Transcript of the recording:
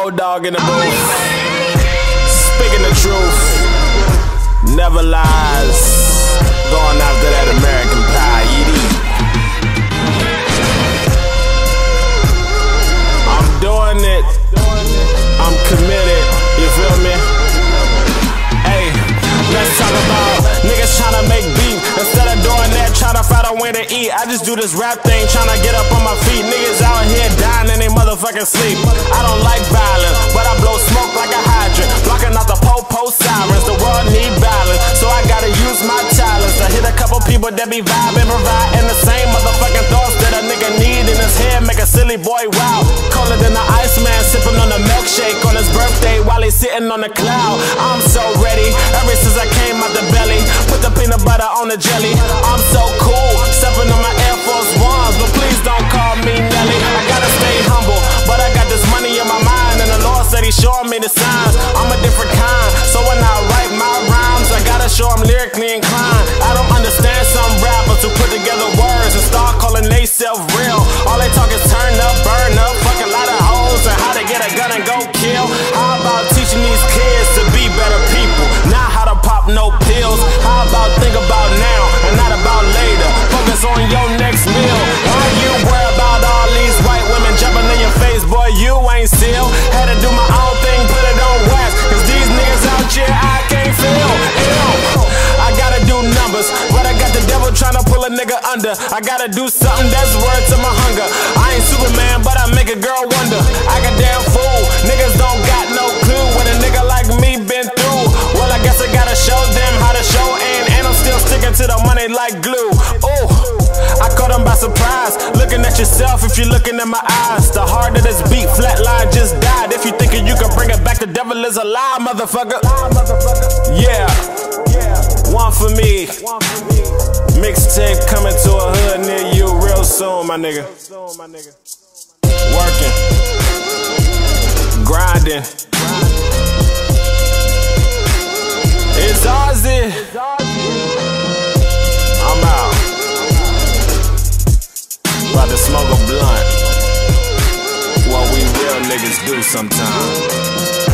Road Dogg in the booth, speaking the truth, never lies, going after that American pie, I'm doing it, I'm committed, you feel me? Hey, let's talk about niggas tryna make beef. Instead of doing that, tryna find a way to eat. I just do this rap thing, tryna get up on my feet. Niggas out here dying in they motherfucking sleep. I don't like violence, but I blow smoke like a hydrant, blocking out the po-po sirens. The world need balance, so I gotta use my talents to hit a couple people that be vibing, providing the same motherfucking thoughts that a nigga need in his head. Make a silly boy wow, colder than the Iceman, sipping on a milkshake on his birthday while he's sitting on the cloud. I'm so ready, ever since I came out the belly, put the peanut butter on the jelly. I'm so cool, stepping on my Air Force Ones, but please don't call me Nelly. I gotta stay humble, but I got this money in my mind, and the Lord said he's showing me the signs. I'm a different kind, so when I write my rhymes, I gotta show I'm lyrically inclined. I don't understand some rappers who put together words and start calling they self real. All they talk is turn up, burn up, fuck a lot of hoes, and how to get a gun and go kill. How about teaching these kids to be better people, not how to pop no pills? How about think about now and not about later? Focus on your next meal. Why you worry about all these white women jumping in your face, boy? You ain't still. Had to do my own thing, put it on wax, cause these niggas out here I can't feel. Ew. I gotta do numbers, but I got the devil tryna pull a nigga under. I gotta do something that's worth to my hunger. I ain't Superman, but I make a girl wonder. I got damn fool, niggas don't got no clue what a nigga like me been through. Well, I guess I gotta show them how to show, and I'm still sticking to the money like glue. Ooh, I caught them by surprise, looking at yourself if you're looking at my eyes. The heart of this beat, flatline just died. If you thinking you can bring it back, the devil is a lie, motherfucker. Yeah, one for me. Mixtape coming to a hood near you real soon, my nigga. Working, grinding. It's Ozzy. I'm out. About to smoke a blunt. What we real niggas do sometimes.